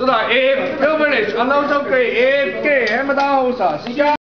Zodat Abe, heel veel is. En nou zou ik Abe, helemaal daar houden.